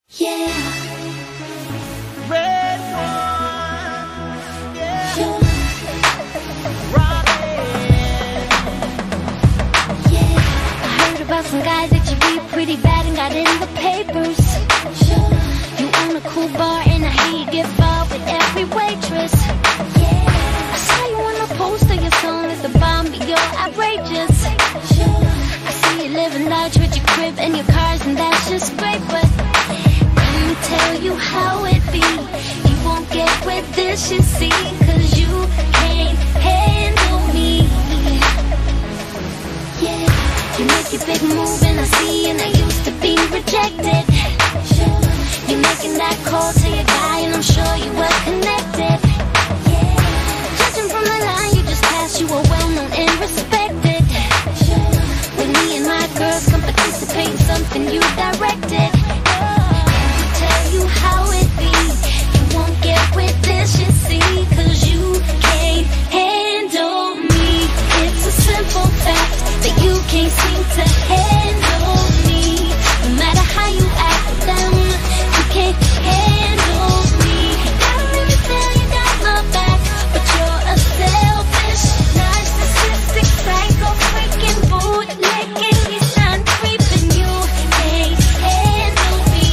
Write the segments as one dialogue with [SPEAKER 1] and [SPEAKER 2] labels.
[SPEAKER 1] Yeah. RedOne. Yeah. Robyn. Yeah. I heard about some guys that you beat pretty bad and got in the papers. You own a cool bar and I hear you get involved with every waitress. Yeah. I saw you on a poster, your song is the bomb, but you're outrageous. I see you living large with your crib and your cars, and that's just great, but let me tell you how it be. You won't get with this, you see, cause you can't handle me. Yeah, you make your big move and I see, and I used to be rejected. You're making that call to your guy and I'm sure you were connected. Yeah, judging from the line you just passed, you were well known and respected. With me and my girls come participate in something you directed. Tell you how it be. You won't get with this, you see, cause you can't handle me. It's a simple fact that you can't seem to handle me. No matter how you act with them, you can't handle me. Gotta make me feel you got my back, but you're a selfish, narcissistic, psycho, freaking bootlicking, you sound creeping, you can't handle me.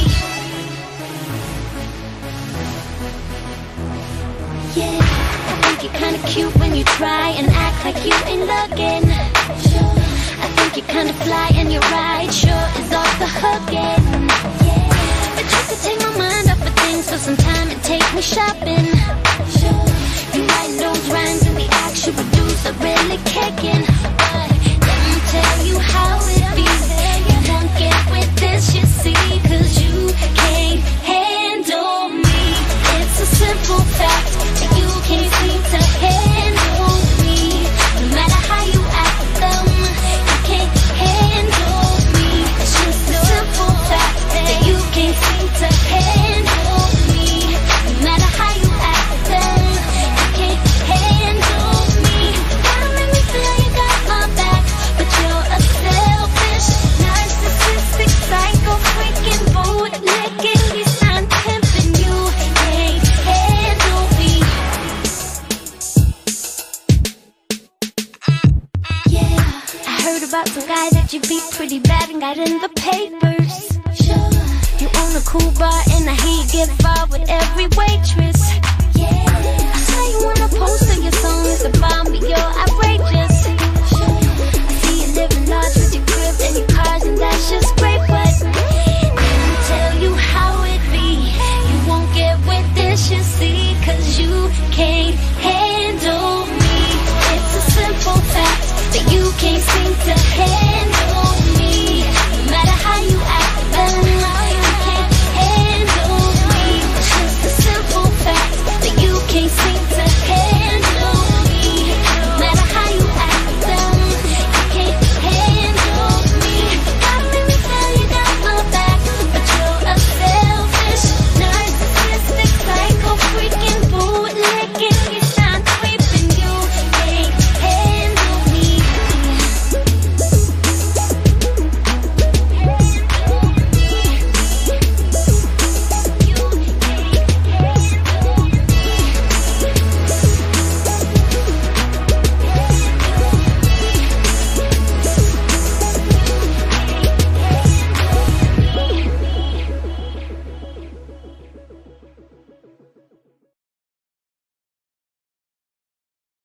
[SPEAKER 1] Yeah, I think you're kinda cute when you try and act like you ain't looking. I think you're kinda fly and your ride sure is off the hooking. Yeah, but you could take my mind off of things for some time and take me shopping. You write those rhymes and the acts you produce are really kicking. But let me tell you how it be. You won't get with this, you see, cause you can't handle me. It's a simple fact that you can't seem to handle me. No matter how you act with them, you can't handle me. It's just a simple fact that you can't seem to handle me. No matter how you act with them, you can't handle me. Gotta make me feel you got my back, but you're a selfish, narcissistic, psycho, freaking bootlicking, you sound pimping, you can't handle me. Yeah, I heard about some guy that you beat pretty bad and got in the papers. You own a cool bar and I hear you get involved with every waitress. Yeah, I saw you on a poster, your song is the bomb, but you're outrageous. I see you living large with your crib and your cars, and that's just great, but